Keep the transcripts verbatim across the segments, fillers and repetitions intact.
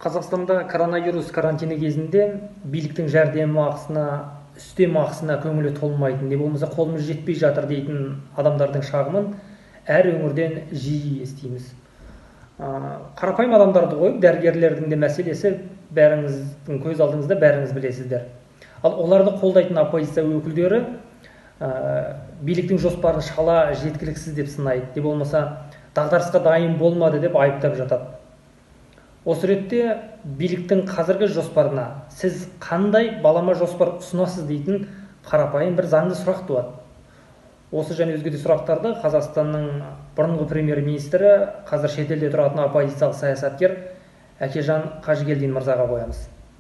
Қазақстанда коронавирус карантині кезінде биліктің жәрдем ақысына, үстем ақысына көңілі толмайтын, не болмаса қолымыз жетпей жатыр дейтін адамдардың шағымын әр өңірден жиі естиміз. Қарапайым адамдарды қойып, дәрігерлердің де мәселесі бәріңіздің көз алдыңызда, бәріңіз білесіздер. Ал оларды қолдайтын оппозиция өкілдері биліктің жоспарын шала жеткіліксіз деп сынайды, не болмаса дағдарысқа дайын болмады деп айыптап жатады. Осы ретте биліктің қазіргі жоспарына сіз қандай балама жоспар ұсынасыз дейтін қарапайым бір заңды сұрақ туады. Осы және өзге де сұрақтарды Қазақстанның бұрынғы премьер-министрі, қазір шетелде тұратын оппозициялық саясаткер Әкежан Қажыгелдин мырзаға қоямыз.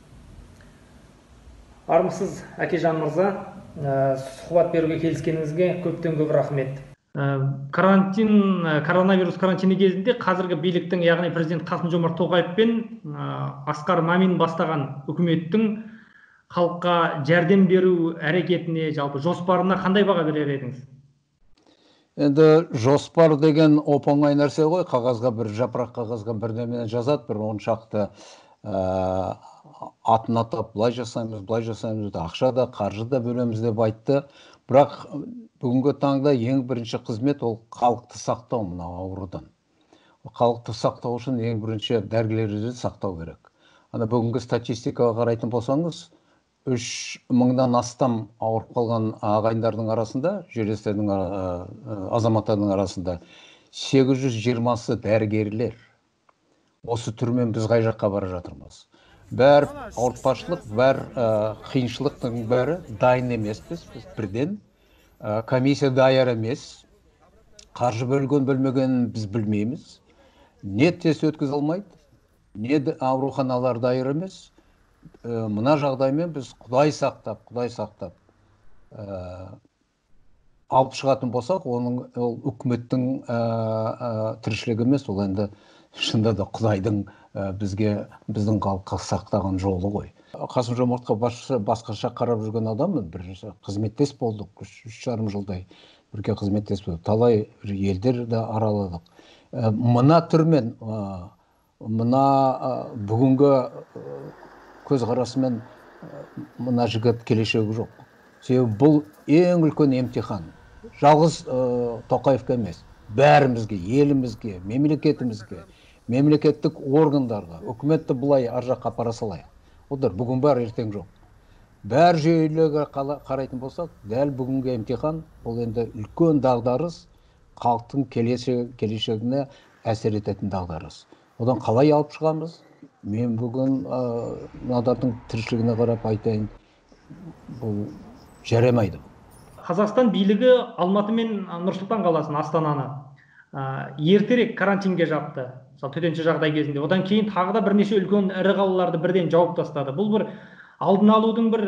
Армысыз, Әкежан мырза, сұхбат беруге келіскеніңізге көптен көп рахмет. Карантин, коронавирус карантині кезінде қазіргі биліктің, яғни президент Қасым-Жомарт Тоқаев пен Асқар Мамин бастаған үкіметтің халыққа жәрдем беру әрекетіне, жалпы жоспарына қандай баға берер едіңіз? Енді жоспар деген оп-оңай нәрсе ғой, қағазға бір жапырақ қағазға бір немен жазады, бір он шақты атын атап, былай жасаймыз, былай жасаймыз, ақша да, қаржы да бөлеміз деп айтты. Бірақ бүгінгі таңда ең бірінші қызмет ол халықты сақтау, мына аурудан. Халықты сақтау үшін ең бірінші дәрігерлерді сақтау керек. Ана бүгінгі статистикаға қарайтын болсаңыз, үш мыңнан астам ауырып қалған ағайындардың арасында, жерлестердің, азаматтардың арасында сегіз жүз жиырмасы дәрігерлер. Осы түрмен біз қай жаққа бара жатырмыз. Бәр ауыртпашылық, бәр қиыншылықтың бәрі дайын емеспіз, біз бірден. Комиссия даяр емес, қаржы бөлген бөлмегенін біз білмейміз. Не тест өткізе алмайды, не ауруханалар дайыр емес. Мына жағдаймен біз Құдай сақтап, Құдай сақтап алып шығатын болсақ, оның үкіметтің тіршілігі емес, ол енді шында да Құдайдың бізге, біздің халыққа сақтаған жолы ғой. Қасым-Жомартқа басқаша қарап жүрген адаммын, бір қызметтес болдық, үш жарым жылдай бірге қызметтес болдық, талай елдерді араладық. Мына түрмен, мына бүгінгі көзқарасымен мына жігіт келешегі жоқ. Себебі бұл ең үлкен емтихан. Жалғыз Тоқаевқа емес, бәрімізге, елімізге, мемлекетімізге, мемлекеттік органдарға, үкіметті бұлай аржаққа апара салайық. Олар бүгін бар, ертең жоқ. Бәр жүйелігі қарайтын болсақ, дәл бүгінгі емтихан, бұл енді үлкен дағдарыс, халықтың келешегіне әсер ететін дағдарыс. Одан қалай алып шығамыз? Мен бүгін надардың тіршілігіне қарап айтайын, бұл жарамайды. Қазақстан билігі Алматы мен Нұр-Сұлтан қаласын, Астананы ертерек карантинге жапты, төтенше жағдай кезінде. Одан кейін тағы да бірнеше үлкен ірі қалаларды бірден жауып тастады. Бұл бір алдын алудың бір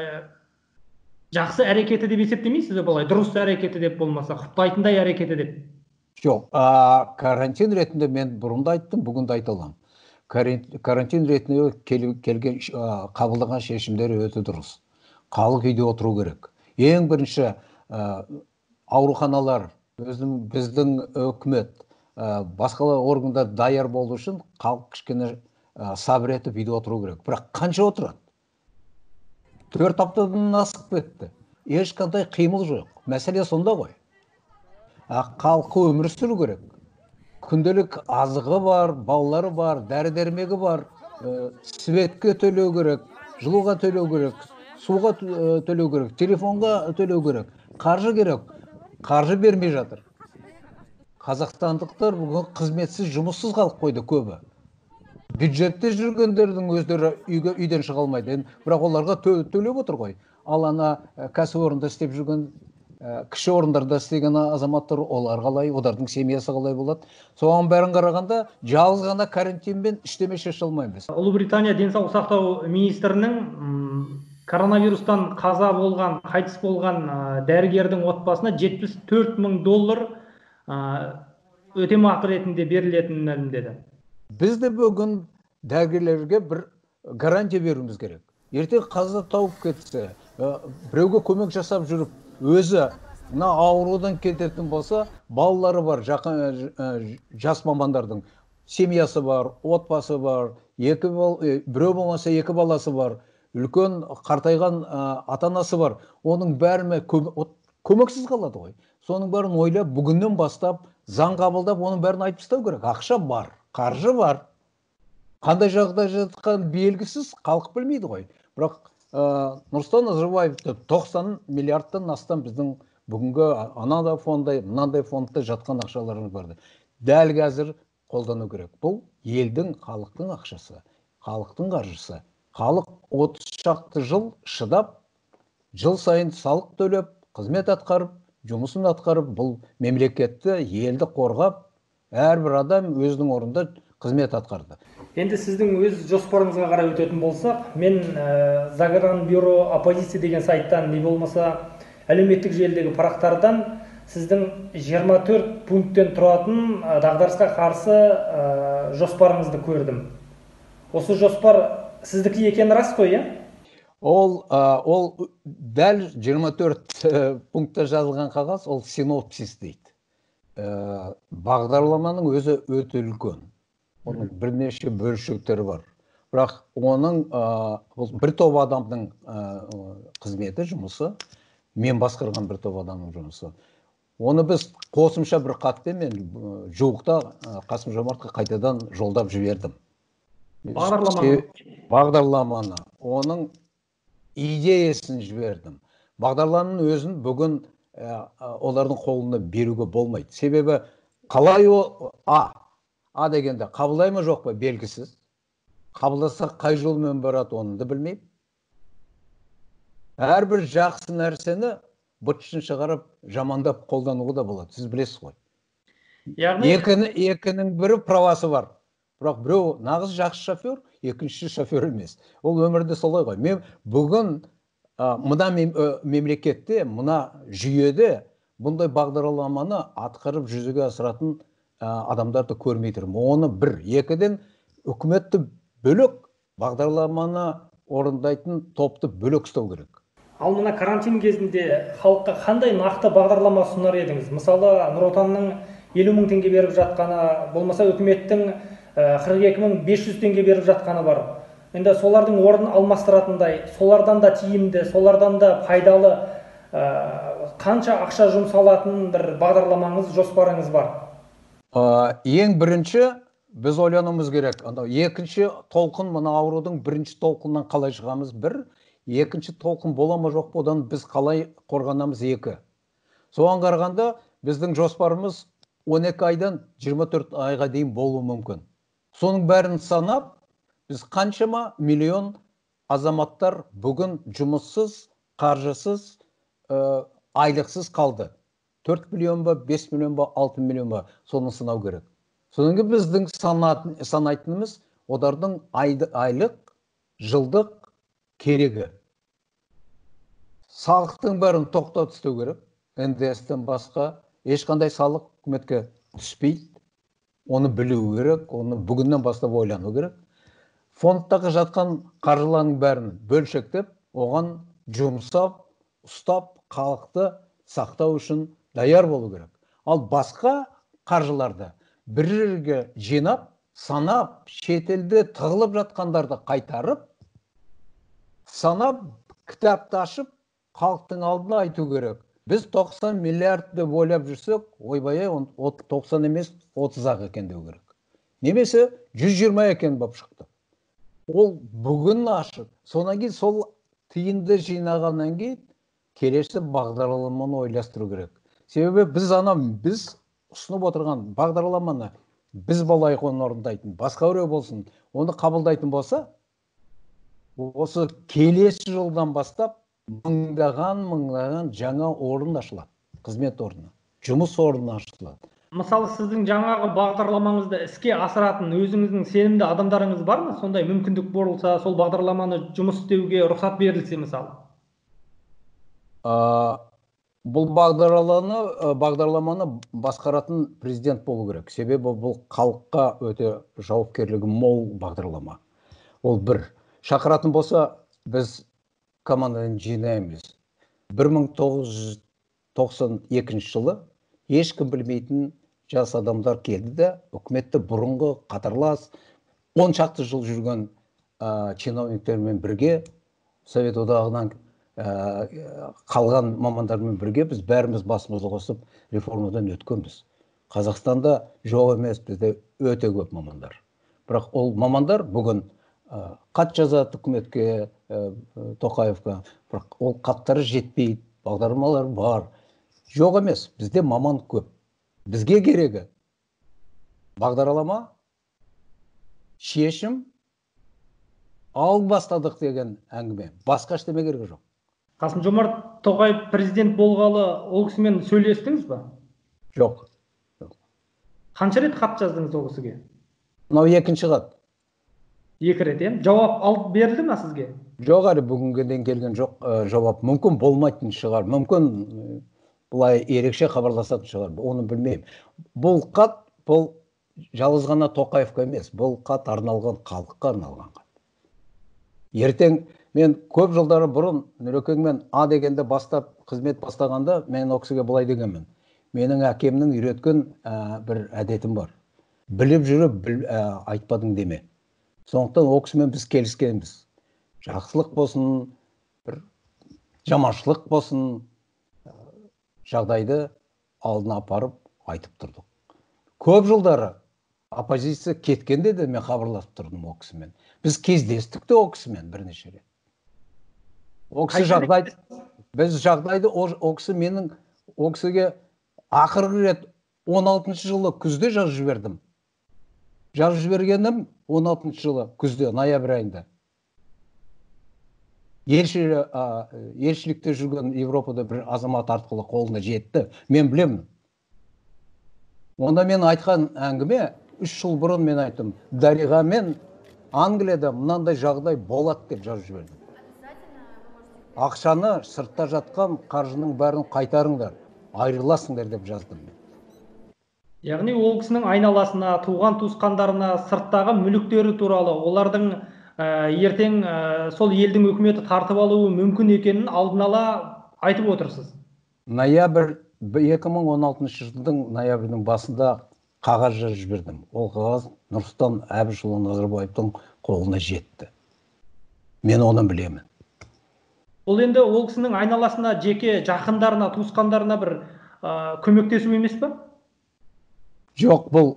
жақсы әрекеті деп есептемейсіз бе бұлай? Дұрыс әрекеті деп болмаса, құптайтындай әрекеті деп? Жоқ, карантин ретінде мен бұрында айттым, бүгін де айта аламын. Карантин ретінде келген қабылдаған шешімдері өте дұрыс. Халық үйде отыру керек. Ең бірінші ауруханалар, біздің үкімет, басқалар органдар даяр болу үшін халық кішкене сабыр етіп үйде отыру керек. Бірақ қанша отырады? Төрт аптадан асып кетті. Ешқандай қимыл жоқ. Мәселе сонда ғой. Халқы өмір сүру керек. Күнделік азығы бар, балалары бар, дәрі-дәрмегі бар, светке төлеу керек, жылуға төлеу керек, суға төлеу керек, телефонға төлеу керек, қаржы керек. Қаржы бермей жатыр. Қазақстандықтар бүгін қызметсіз, жұмыссыз қалып қойды көбі. Бюджетте жүргендердің өздері үйден шыға алмайды. Бірақ оларға төлеп отыр ғой. Ал ана кәсіпорында істеп жүрген, кіші орындарда істеген азаматтар, олар қалай, олардың семьясы қалай болады. Соған бәрін қарағанда жалғыз ғана карантинмен іштеме шеше алмаймыз. Ұлыбритания денсаулық сақтау министрінің коронавирустан қаза болған, қайтыс болған дәрігердің отбасына жетпіс төрт мың доллар өтемақы ретінде берілетінін мәлімдеді. Біз де бүгін дәрігерлерге бір гарантия беруіміз керек. Ертең қаза тауып кетсе, біреуге көмек жасап жүріп, өзі аурудан кететін болса, балалары бар, жас мамандардың, семьясы бар, отбасы бар, екі бал, біреу болмаса екі баласы бар, үлкен қартайған ата-анасы бар. Оның бәріне көмексіз қалады ғой. Соның бәрін ойлап, бүгіннен бастап заң қабылдап, оның бәрін айтып тастау керек. Ақша бар, қаржы бар. Қандай жағдай жатқан белгісіз, халық білмейді ғой. Бірақ Нұрсұлтан Назарбаев тоқсан миллиардтан астам біздің бүгінгі анандай фондай, мынандай фондта жатқан ақшаларымыз барды. Дәл қазір қолдану керек. Бұл елдің, халықтың ақшасы, халықтың қаржысы. Халық отыз шақты жыл шыдап, жыл сайын салық төлеп, қызмет атқарып, жұмысын атқарып, бұл мемлекетті, елді қорғап, әрбір адам өзінің орнында қызмет атқарды. Енді сіздің өз жоспарыңызға қарай өтетін болсақ, мен Загранбюро оппозиция деген сайттан, не болмаса әлеуметтік желідегі парақтардан сіздің жиырма төрт пункттен тұратын дағдарысқа қарсы жоспарыңызды көрдім. Осы жоспар сіздікі екені рас қой, иә? Ол, ол дәл жиырма төрт пунктта жазылған қағаз, ол синопсис дейді. Бағдарламаның өзі өте үлкен. Оның бірнеше бөлшектері бар. Бірақ оның бір топ адамның қызметі, жұмысы, мен басқарған бір топ адамның жұмысы. Оны біз қосымша бір қатпен мен жуықта Қасым-Жомартқа қайтадан жолдап жібердім. Бағдарламаны. Бағдарламаны. Оның идеясын жібердім. Бағдарламаның өзін бүгін олардың қолына беруге болмайды. Себебі қалай о А А дегенде қабылдай ма жоқ па белгісіз. Қабылдаса қай жолмен барады оны да білмеймін. Әрбір жақсы нәрсені бытшын шығарып, жамандап қолдануға да болады. Сіз білесіз ғой. Екінің бірі правасы бар. Бірақ біреу нағыз жақсы шофер, екінші шофер емес. Ол өмірде солай ғой. Мен бүгін мына мемлекетте, мына жүйеде бұндай бағдарламаны атқарып жүзеге асыратын адамдарды көрмей тұрмын. Оны бір, екіден үкіметті бөлек, бағдарламаны орындайтын топты бөлек ұстау керек. Ал мына карантин кезінде халыққа қандай нақты бағдарлама ұсынар едіңіз? Мысалы, Нұр Отанның елу мың теңге беріп жатқаны, болмаса үкіметтің қырық екі мың бес жүз теңге беріп жатқаны бар. Енді солардың орнын алмастыратындай, солардан да тиімді, солардан да пайдалы қанша ақша жұмсалатын бір бағдарламаңыз, жоспарыңыз бар? Ең бірінші біз ойлануымыз керек. Екінші толқын, мына аурудың бірінші толқыннан қалай шығамыз бір, екінші толқын бола ма жоқ па, одан біз қалай қорғанамыз екі. Соған қарағанда біздің жоспарымыз он екі айдан жиырма төрт айға дейін болуы мүмкін. Соның бәрін санап, біз қаншама миллион азаматтар бүгін жұмыссыз, қаржысыз, айлықсыз қалды. төрт миллион ба, бес миллион ба, алты миллион ба, соны сынау керек. Содан кейін біздің санайтынымыз олардың айлық, жылдық керегі. Салықтың бәрін тоқтатып тастау керек. эн дэ эстен басқа ешқандай салық үкіметке түспейді. Оны білу керек, оны бүгіннен бастап ойлану керек. Фондтағы жатқан қаржылардың бәрін бөлшектеп, оған жұмсап, ұстап, халықты сақтау үшін даяр болу керек. Ал басқа қаржыларды бір жерге жинап, санап, шетелде тығылып жатқандарды қайтарып, санап, кітапты ашып, халықтың алдына айту керек. Біз тоқсан миллиард деп ойлап жүрсек, ойбай, тоқсан емес, отыз-ақ екен деу керек. Немесе жүз жиырма екен болып шықты. Ол бүгін ашып, содан кейін сол тиынды жинағаннан кейін келесі бағдарламаны ойластыру керек. Себебі біз ана, біз ұсынып отырған бағдарламаны біз болайық оны орындайтын, басқа біреу болсын, оны қабылдайтын болса, осы келесі жылдан бастап мыңдаған, мыңдаған жаңа орын ашылады, қызмет орны, жұмыс орны ашылады. Мысалы, сіздің жаңағы бағдарламаңызды іске асыратын өзіңіздің сенімді адамдарыңыз бар ма? Сондай мүмкіндік болса, сол бағдарламаны жұмыс істеуге рұқсат берілсе, мысалы? Бұл бағдарламаны, бағдарламаны басқаратын президент болу керек. Себебі бұл халыққа өте жауапкерлігі мол бағдарлама. Ол бір. Шақыратын болса, біз команданың жинаймыз. бір мың тоғыз жүз тоқсан екінші жылы ешкім білмейтін жас адамдар келді де үкіметті бұрынғы қатарлас он шақты жыл жүрген ә, чиновниктермен бірге, Совет одағынан ә, қалған мамандармен бірге біз бәріміз басымызды қосып реформадан өткенбіз. Қазақстанда жоқ емес, бізде өте көп мамандар. Бірақ ол мамандар бүгін ә, хат жазады үкіметке, ә, Тоқаевқа, бірақ ол хаттары жетпейді, бағдарламалар бар. Жоқ емес, бізде маман көп. Бізге керегі бағдарлама, шешім, ал бастадық деген әңгіме. Басқа ештеме керегі жоқ. Қасым-Жомарт Тоқаев президент болғалы ол кісімен сөйлестіңіз ба? Жоқ. Қанша рет хат жаздыңыз ол кісіге? Мынау екінші хат. Екі рет, иә? Жауап алып берілді ме сізге? Жоқ, әлі бүгінге дейін келген жоқ жауап. Мүмкін болмайтын шығар. Мүмкін бұлай ерекше хабарласатын шығар. Оны білмеймін. Бұл хат, бұл жалғыз ғана Тоқаевқа емес, бұл хат арналған, халыққа арналған хат. Ертең мен көп жылдары бұрын Нұрекеңмен А дегенде бастап қызмет бастағанда мен ол кісіге былай дегенмін. Менің әкемнің үйреткен ә, бір әдетім бар. Біліп жүріп біл, ә, айтпадың деме. Сондықтан ол кісімен біз келіскенбіз. Жақсылық болсын, бір жаманшылық болсын, жағдайды алдына апарып айтып тұрдық. Көп жылдары оппозиция кеткенде де мен хабарласып тұрдым ол кісімен. Біз кездестік те ол кісімен бірнеше рет. Ол кісі жағдайды, біз жағдайды ол кісі менің ол кісіге ақырғы рет он алтыншы жылы күзде жазып жібердім. Жазып жібергенім он алтыншы жылы күзде, ноябрь айында. Елшілікте жүрген Европада бір азамат арқылы қолына жетті. Мен білемін. Онда мен айтқан әңгіме, үш жыл бұрын мен айттым. Дариға мен Англияда мынандай жағдай болады деп жазып жібердім. Ақшаны, сыртта жатқан қаржының бәрін қайтарыңдар, айырыласыңдар деп жаздым. Яғни ол кісінің айналасына, туған туысқандарына, сырттағы мүліктері туралы, олардың ә, ертең ә, сол елдің үкіметі тартып алуы мүмкін екенін алдын ала айтып отырсыз. Ноябрь екі мың он алтыншы жылдың ноябрьдің басында қағаз жазып жібердім. Ол қағаз Нұрсұлтан Әбішұлы Назарбаевтың қолына жетті. Мен оны білемін. Ол енді ол кісінің айналасына, жеке жақындарына, туысқандарына бір ә, көмектесу емес пе? Жоқ, бұл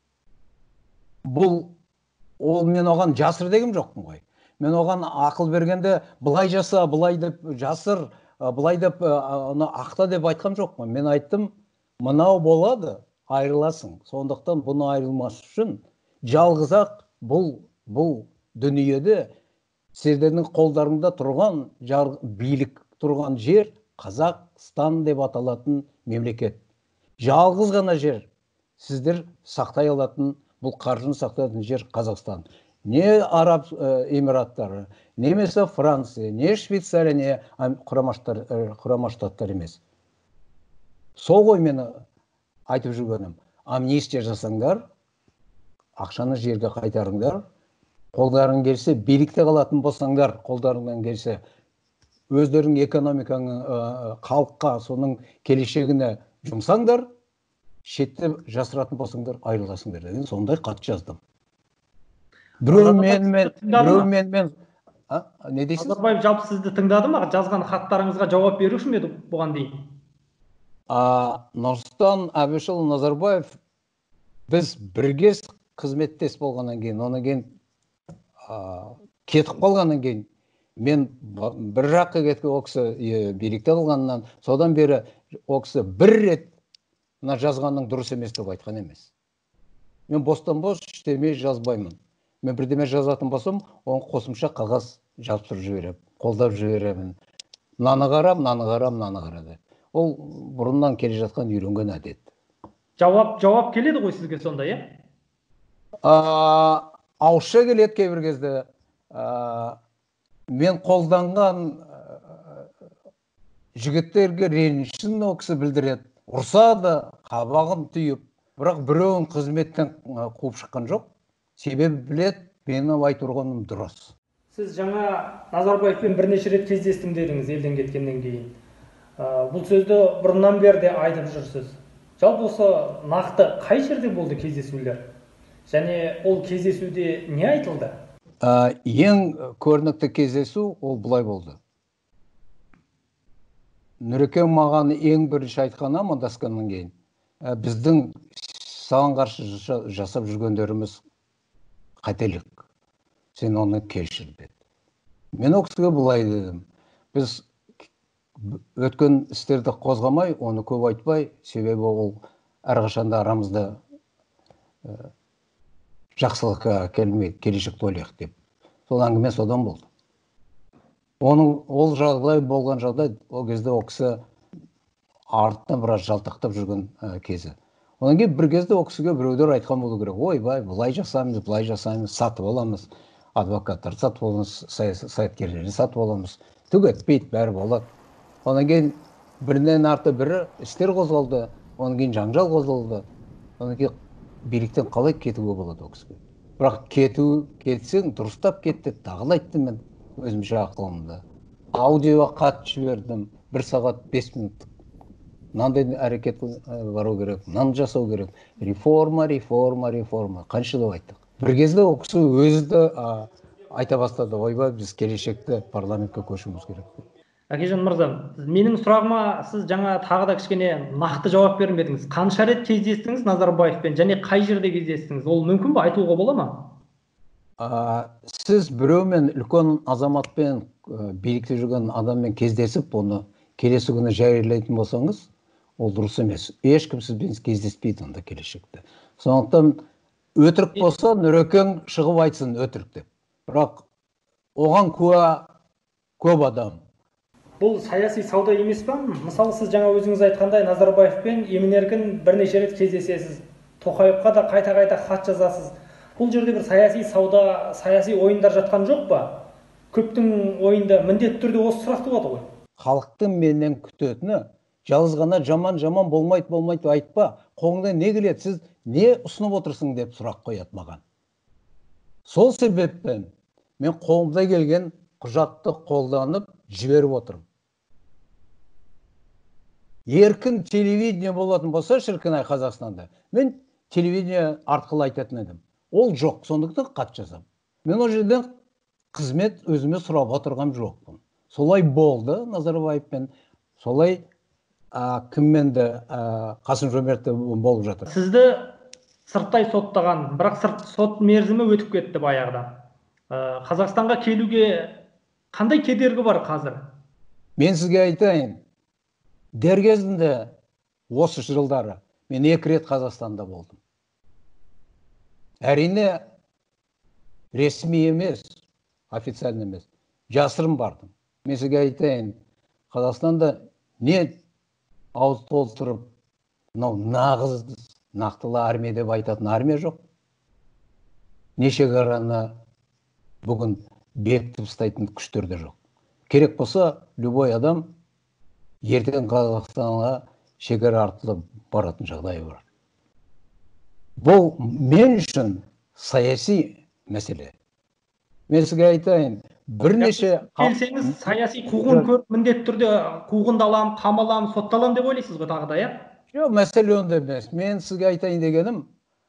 бұл ол мен оған жасыр дегім жоқпын ғой. Мен оған ақыл бергенде былай жаса, былай деп жасыр, былай деп оны ақта деп айтқан жоқпын. Мен айттым, мынау болады, айырыласың. Сондықтан бұны айырылмас үшін жалғыз-ақ бұл бұл дүниеде сіздердің қолдарыңда тұрған билік тұрған жер Қазақстан деп аталатын мемлекет. Жалғыз ғана жер. Сіздер сақтай алатын, бұл қаржыны сақтайтын жер Қазақстан. Не Араб Эмираттары, немесе Франция, не Швейцария, не Құрама Штаттар емес. Сол ғой мені айтып жүргенім. Амнистия жасаңдар, ақшаны жерге қайтарыңдар, қолдарың келсе, билікте қалатын болсаңдар, қолдарыңнан келсе, өздерің экономиканы халыққа, соның келешегіне жұмсаңдар, шетте жасыратын болсаңдар, айырыласыңдар деген сондай хат жаздым. Біреу менімен, біреу менімен, не дейсіз? Назарбаев жалпы сізді тыңдады ма? Жазған хаттарыңызға жауап беру үшін еді бұған дейін? Нұрсұлтан Әбішұлы Назарбаев біз бірге қызметтес болғаннан кейін, онан кейін кетіп қалғаннан кейін, мен бір жаққа кеткен ол кісі билікте қалғаннан, содан бері ол кісі бір рет мына жазғанның дұрыс емес деп айтқан емес. Мен бостан бос ештеме жазбаймын. Мен бірдеме жазатын болсам, оны қосымша қағаз жабыстырып жіберемін, қолдап жіберемін. Мынаны қарам, мынаны қарам, мынаны қарады. Ол бұрыннан келе жатқан үйренген әдет. Жауап жауап келеді ғой сізге сонда, иә? Ауызша келеді кейбір кезде. Мен қолданған жігіттерге ренішін ол кісі білдіреді. Ұрсады, қабағын түйіп, бірақ біреуін қызметтен қуып шыққан жоқ. Себебі білет, мені айтырғаным дұрыс. Сіз жаңа Назарбаевпен бірнеше рет кездестім дедіңіз елден кеткеннен кейін. Бұл сөзді бұрыннан бері де айтып жүрсіз. Жалпы осы нақты қай жерде болды кездесулер? Және ол кездесуде не айтылды? Ә, ең көрнекті кездесу ол бұлай болды. Нұрекең маған ең бірінші айтқаны амандасқаннан кейін, «Ә, біздің саған қарсы жасап жүргендеріміз қателік. Сен оны кешір» деді. Мен ол кісіге былай дедім. Біз өткен істерді қозғамай, оны көп айтпай, себебі ол әрқашанда арамызда ә, жақсылыққа келмейді, келешекті ойлайық деп. Сол әңгіме содан болды. Оның ол жағдай болған жағдай, ол кезде ол кісі артына біраз жалтақтап жүрген ә, кезі. Онан кейін бір кезде ол кісіге біреулер айтқан болу керек. Ойбай, былай жасаймыз, былай жасаймыз, сатып аламыз, адвокаттар сатып аламыз, саясаткерлерді сатып аламыз. Түк етпейді, бәрі болады. Онан кейін бірінен арты бірі істер қозғалды, онан кейін жанжал қозғалды. Онан кейін биліктен қалай кетуге болады ол кісіге. Бірақ кету, кетсең дұрыстап кетті, тағыл айтты мен өзімше ақылымда. Аудиоға хат жібердім, бір сағат бес минут. Мынандай әрекет бару керек, мынаны жасау керек. Реформа, реформа, реформа. Қаншылап айттық. Бір кезде ол кісі өзі де айта бастады. Ойбай, біз келешекте парламентке көшуіміз керек. Әкежан мырза, менің сұрағыма сіз жаңа тағы да кішкене нақты жауап бермедіңіз. Қанша рет кездестіңіз Назарбаевпен және қай жерде кездестіңіз? Ол мүмкін бе, айтуға бола ма? А, сіз біреумен, үлкен азаматпен, билікте жүрген адаммен кездесіп, оны келесі күні жариялайтын болсаңыз, ол дұрыс емес. Ешкім сізбен кездеспейді онда келешекте. Сондықтан өтірік болса, Нұрекең шығып айтсын өтірік деп. Бірақ оған куә көп адам. Бұл саяси сауда емес пе? Мысалы, сіз жаңа өзіңіз айтқандай Назарбаевпен емін-еркін бірнеше рет кездесесіз. Тоқаевқа да қайта-қайта хат жазасыз. Бұл жерде бір саяси сауда, саяси ойындар жатқан жоқ па? Көптің ойында міндетті түрде осы сұрақ туады ғой. Халықтың менен күтетіні жалғыз ғана жаман-жаман болмайды, болмайды айтпа. Қолыңда не келеді, сіз не ұсынып отырсың деп сұрақ қояды маған. Сол себептен мен қолымда келген құжатты қолданып жіберіп отырмын. Еркін телевидение болатын болса, шіркін-ай Қазақстанда, мен телевидение арқылы айтатын едім. Ол жоқ, сондықтан хат жазам. Мен ол жерден қызмет өзіме сұрап отырған жоқпын. Солай болды Назарбаевпен, солай кіммен де Қасым-Жомартта болып жатыр. Сізді сырттай соттаған, бірақ сырт сот мерзімі өтіп кетті баяғыда. Қазақстанға келуге қандай кедергі бар қазір? Мен сізге айтайын, дер кезінде осы жылдары мен екі рет Қазақстанда болдым. Әрине ресми емес, официально емес, жасырын бардым. Мен сізге айтайын, Қазақстанда не ауыз толтырып, нағыз нақтылы армия деп айтатын армия жоқ. Не шекараны бүгін бекітіп ұстайтын күштер де жоқ. Керек болса, любой адам ертең Қазақстанға шекара арқылы баратын жағдайы бар. Бұл мен үшін саяси мәселе. Мен сізге айтайын, бірнеше... Келсеңіз, саяси қуғын көріп, міндетті түрде қуғындалам, қамалам, сотталам деп ойлайсыз ғой тағы да, иә? Жоқ, мәселе онда емес. Мен сізге айтайын дегенім,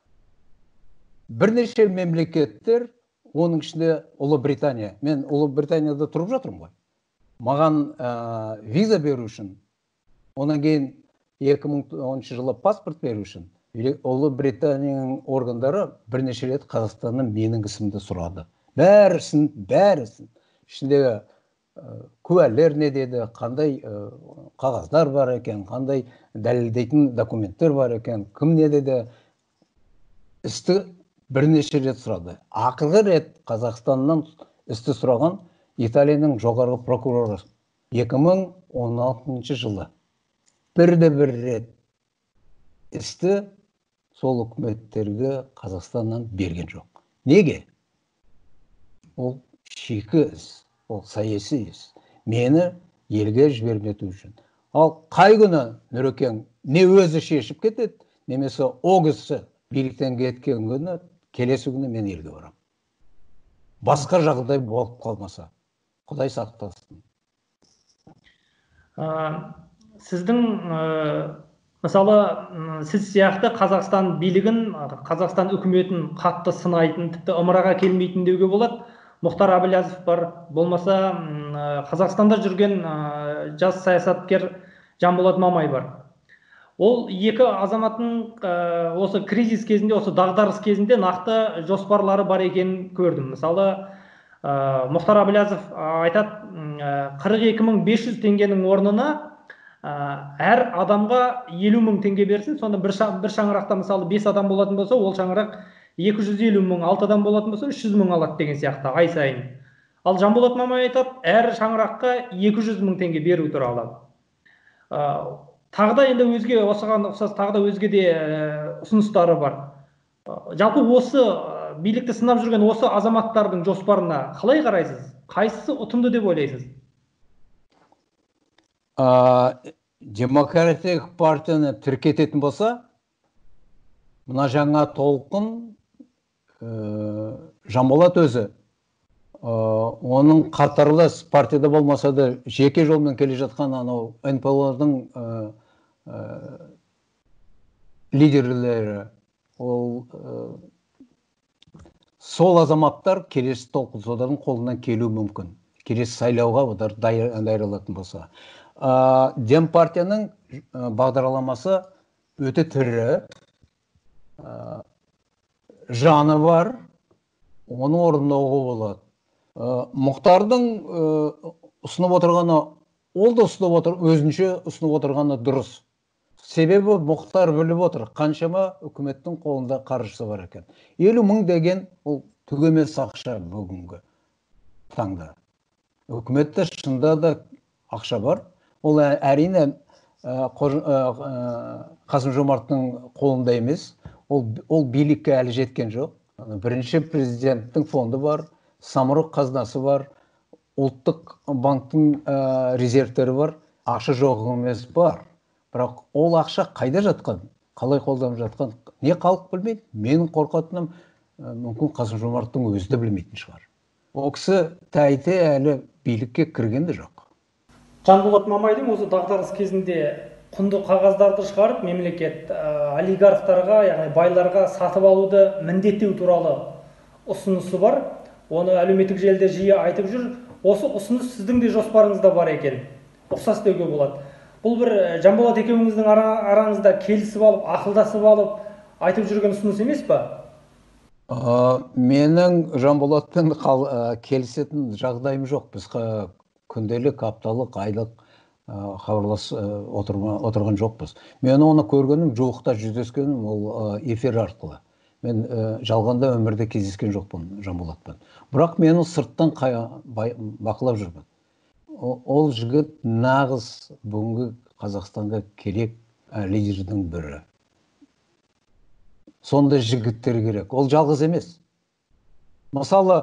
бірнеше мемлекеттер, оның ішінде Ұлыбритания. Мен Ұлыбританияда тұрып жатырмын ғой. Маған виза беру үшін, онан кейін екі мың оныншы жылы паспорт беру үшін, Ұлыбританияның органдары бірнеше рет Қазақстаннан менің ісімді сұрады. Бәрісін, бәрісін. Ішіндегі куәлер не деді, қандай қағаздар бар екен, қандай дәлелдейтін документтер бар екен, кім не деді, істі бірнеше рет сұрады. Ақырғы рет Қазақстаннан істі сұраған Италияның жоғарғы прокуроры екі мың он алтыншы жылы. Бірде бір рет істі сол үкіметтерге Қазақстаннан берген жоқ. Неге? Ол шикі іс, ол саяси іс. Мені елге жібермету үшін. Ал қай күні Нұрекең не өзі шешіп кетеді, немесе о кісі биліктен кеткен күні, келесі күні мен елге барам. Басқа жағдай болып қалмаса, Құдай сақтасын. Сіздің Мысалы, м, сіз сияқты Қазақстан билігін, Қазақстан үкіметін қатты сынайтын, тіпті ымыраға келмейтін деуге болады. Мұхтар Әбіләзов бар, болмаса м, ә, Қазақстанда жүрген ә, жас саясаткер Жанболат Мамай бар. Ол екі азаматтың ә, осы кризис кезінде, осы дағдарыс кезінде нақты жоспарлары бар екенін көрдім. Мысалы, ә, Мұхтар Әбіләзов айтады, м, ә, қырық екі мың бес жүз теңгенің орнына ә, әр адамға елу мың теңге берсін. Сонда бір, ша- бір шаңырақта мысалы бес адам болатын болса, ол шаңырақ екі жүз елу мың, алты адам болатын болса, үш жүз мың алады деген сияқты ай сайын. Ал Жанболат Мамай айтады, әр шаңыраққа екі жүз мың теңге беру туралы. Ә, тағы да енді өзге осыған ұқсас тағы да өзге де ә, ұсыныстары бар. Ә, жалпы осы ә, билікті сынап жүрген осы азаматтардың жоспарына қалай қарайсыз? Қайсысы ұтымды деп ойлайсыз? А, демократиялық партияны тіркететін болса, мына жаңа толқын ә, Жанболат өзі ә, оның қатарлас партияда болмаса да жеке жолмен келе жатқан анау эн пэ о-дың ә, ә, лидерлері, ол ә, сол азаматтар келесі толқын қолынан келуі мүмкін. Келесі сайлауға олар дайындалатын болса. Ә, Дем партияның ә, бағдарламасы өте тірі, ә, жаны бар, оны орындауға болады. Ә, Мұхтардың ә, ұсынып отырғаны, ол да ұсынып отыр, өзінше ұсынып отырғаны дұрыс. Себебі Мұхтар біліп отыр, қаншама үкіметтің қолында қаржысы бар екен. елу мың деген ол түк емес ақша бүгінгі таңда. Үкіметте шында да ақша бар. Ол әрине Қасым Жомарттың қолында емес. Ол, ол билікке әлі жеткен жоқ. Бірінші президенттің фонды бар, самұрық қазынасы бар, ұлттық банктың ә, резервтері бар, ақша жоқ емес бар. Бірақ ол ақша қайда жатқан, қалай қолданып жатқан, не халық білмейді. Менің қорқатыным, мүмкін Қасым Жомарттың өзі де білмейтін шығар. Ол кісі тәйте әлі билікке кірген де жоқ. Жанболат Мамайдың осы дағдарыс кезінде құнды қағаздарды шығарып, мемлекет ә, олигархтарға, яғни байларға сатып алуды міндеттеу туралы ұсынысы бар. Оны әлеуметтік желіде жиі айтып жүр. Осы ұсыныс сіздің де жоспарыңызда бар екен. Ұқсас деуге болады. Бұл бір Жанболат екеуіңіздің ара, араңызда келісіп алып, ақылдасып алып, айтып жүрген ұсыныс емес па? Ә, менің Жанболатпен келісетін жағдайым жоқ. Біз күнделік, апталық, айлық хабарлас отырған жоқпыз. Мен оны көргенім, жуықта жүздескенім ол эфир арқылы. Мен жалғанда өмірде кездескен жоқпын Жанболатпен. Бірақ мені сырттан бақылап жүрмін. Ол жігіт нағыз бүгінгі Қазақстанға керек лидердің бірі. Сондай жігіттер керек. Ол жалғыз емес. Мысалы,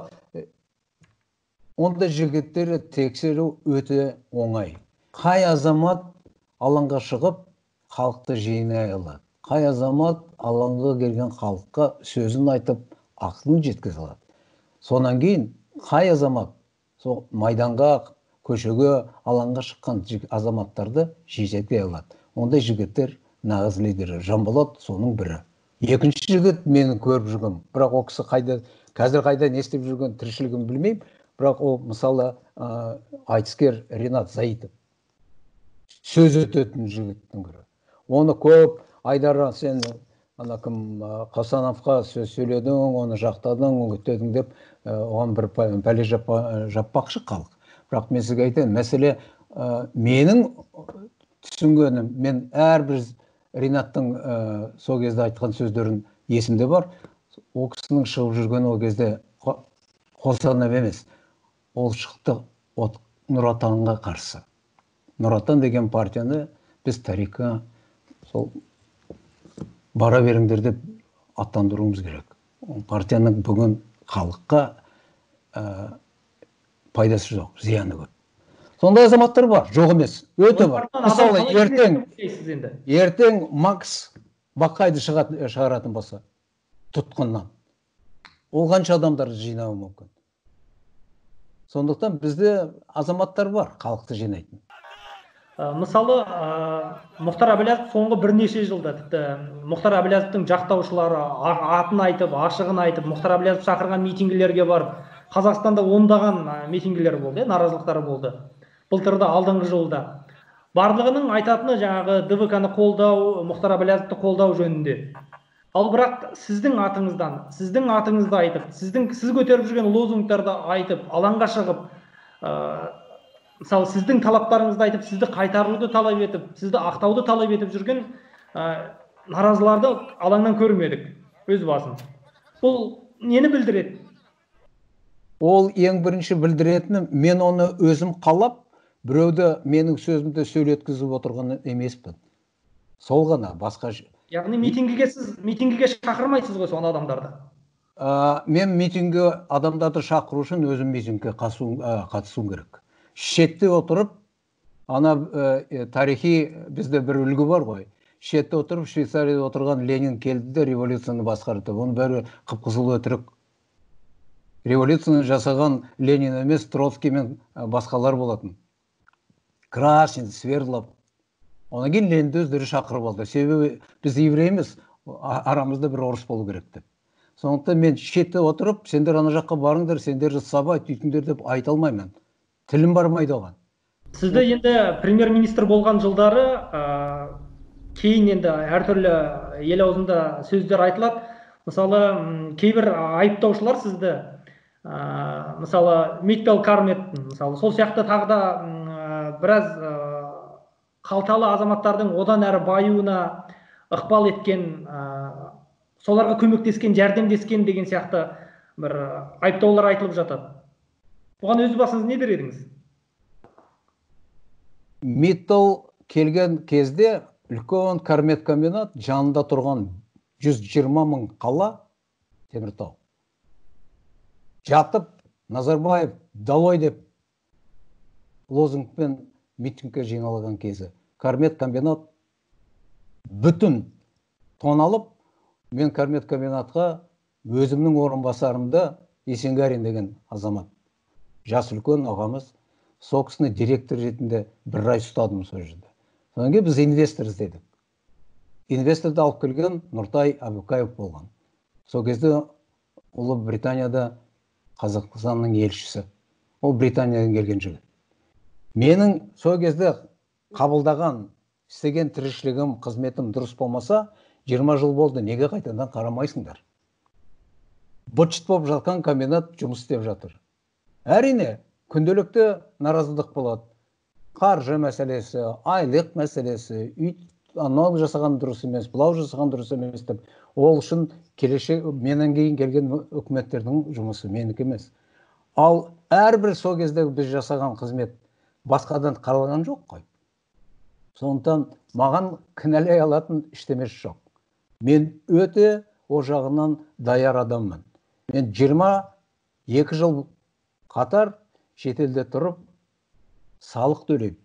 ондай жігіттері тексеру өте оңай. Қай азамат алаңға шығып, халықты жинай алады. Қай азамат алаңға келген халыққа сөзін айтып, ақылын жеткізе алады. Сонан кейін, қай азамат сол майданға, көшеге, алаңға шыққан азаматтарды жеткізе алады. Ондай жігіттер нағыз лидері. Жанболат соның бірі. Екінші жігіт менің көріп жүргенім. Бірақ ол кісі қайда, қазір қайда не істеп жүрген тіршілігін білмеймін. Бірақ ол мысалы айтыскер Ринат Заитов. Сөз өтетін жігіттің бірі. Оны көп Айдара, сен ана кім Қасановқа сөз сөйледің, оны жақтадың, үгіттедің деп, оған бір пәле жаппақшы халық. Бірақ мен сізге айтайын, мәселе менің түсінгенім, мен әрбір Ринаттың сол кезде айтқан сөздерін есімде бар. Ол кісінің шығып жүрген ол кезде қосанов емес. Ол шықты Нұр Отанға қарсы. Нұр Отан деген партияны біз тарихқа сол бара беріңдер деп аттандыруымыз керек. Партияның бүгін халыққа пайдасы жоқ, зияны көп. Сондай азаматтар бар, жоқ емес, өте бар. Мысалы, ертең, ертең Макс Бақайды шығаратын болса, тұтқыннан. Ол қанша адамдар жинауы мүмкін. Сондықтан бізде азаматтар бар, халықты жинайтын. Мысалы, Мұхтар Әбіләзов соңғы бірнеше жылда, тіпті Мұхтар Әбіләзовтың жақтаушылары атын айтып, ашығын айтып, Мұхтар Әбіләзов шақырған митингілерге барып, Қазақстанда ондаған митингілер болды, наразылықтары болды. Былтырда, алдыңғы жылда. Барлығының айтатыны жаңағы ДВК-ны қолдау, Мұхтар Әбіләзовты қолдау жөнінде. Ал бірақ сіздің атыңыздан, сіздің атыңызды айтып, сіздің сіз көтеріп жүрген лозунгтарды айтып, алаңға шығып, мысалы сіздің талаптарыңызды айтып, сізді қайтаруды талап етіп, сізді ақтауды талап етіп жүрген наразыларды алаңнан көрмедік өз басын. Бұл нені білдіреді? Ол ең бірінші білдіретіні, мен оны өзім қалап, біреуді менің сөзімді сөйлеткізіп отырған емеспін. Сол ғана, басқа... Яғни митингіге сіз митингіге шақырмайсыз ғой соны адамдарды? Мен митингіге адамдарды шақыру үшін өзім митингіге қатысуым керек. Шетте отырып, ана тарихи бізде бір үлгі бар ғой. Шетте отырып, Швейцарияда отырған Ленин келді де революцияны басқарды. Оны бәрі қып-қызыл өтірік. Революцияны жасаған Ленин емес, Троцкий мен басқалар болатын. Крашин, Свердлов. Ona кейін Ленинді өздері шақырып алды. Себебі біз еврей емес, арамызда бір орыс болу керек деп. Сондықтан мен шетте отырып, сендер ана жаққа барыңдар, сендер сабай түйтіндер деп айта алмаймын. Тілім бармайды оған. Сізді енді премьер-министр болған жылдары кейін енді әртүрлі ел аузында сөздер айтылады. Мысалы, кейбір айыптаушылар сізді, мысалы, Митпел Кармет, мысалы, сол сияқты тағы да біраз қалталы азаматтардың одан әрі баюына ықпал еткен, соларға көмектескен, жәрдемдескен деген сияқты бір айыптаулар айтылып жатады. Бұған өз басыңыз не дер едіңіз? Миттал келген кезде үлкен Кармет комбинат жанында тұрған жүз жиырма мың қала Теміртау. Жатып, Назарбаев далой деп лозунгпен митингке жиналған кезі. Кармет комбинат бүтін тоналып, мен Кармет комбинатқа өзімнің орынбасарымда Есенгарин деген азамат. Жас үлкен ағамыз, сол кісіні директор ретінде бір ай ұстадым сол жерде. Содан кейін біз инвестор іздедік. Инвесторды алып келген Нұртай Әбукаев болған. Сол кезде Ұлыбританияда Қазақстанның елшісі. Ол Британиядан келген жігіт. Менің сол кезде қабылдаған, істеген тіршілігім, қызметім дұрыс болмаса, жиырма жыл болды, неге қайтадан қарамайсыңдар? Бұтшыт болып жатқан комбинат жұмыс істеп жатыр. Әрине, күнделікті наразылық болады. Қаржы мәселесі, айлық мәселесі, үй анау жасаған дұрыс емес, бұлау жасаған дұрыс емес деп. Ол үшін келешек менен кейін келген үкіметтердің жұмысы менікі емес. Ал әрбір сол кездегі біз жасаған қызмет басқадан қаралған жоқ қой. Сондықтан маған кінәлай алатын ештемесі жоқ. Мен өте о жағынан даяр адаммын. Мен жиырма екі жыл қатар шетелде тұрып салық төлеймін.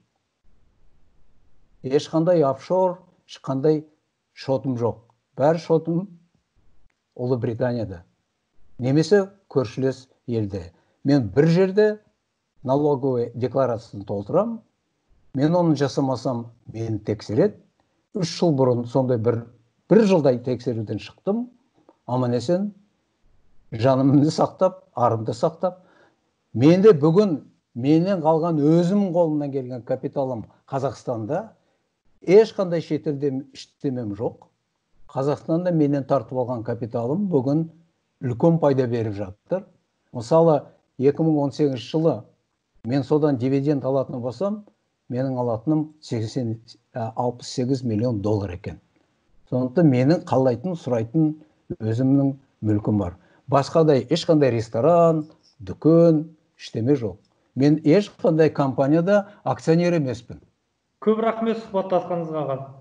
Ешқандай офшор, ешқандай шотым жоқ. Бәрі шотым Ұлыбританияда. Немесе көршілес елде. Мен бір жерде налоговый декларациясын толтырам. Мен оны жасамасам, мені тексереді. Үш жыл бұрын сондай бір, бір жылдай тексеруден шықтым. Аман есен, жанымды сақтап, арымды сақтап. Менде бүгін менен қалған өзім қолымнан келген капиталым Қазақстанда. Ешқандай шетелде іштемем жоқ. Қазақстанда менен тартып алған капиталым бүгін үлкен пайда беріп жатыр. Мысалы, екі мың он сегізінші жылы мен содан дивиденд алатын болсам, менің алатыным алпыс сегіз миллион доллар екен. Сондықтан менің қалайтын, сұрайтын өзімнің мүлкім бар. Басқадай ешқандай ресторан, дүкен, іштеме жоқ. Мен ешқандай компанияда акционер емеспін. Көп рахмет сұхбаттасқаныңызға.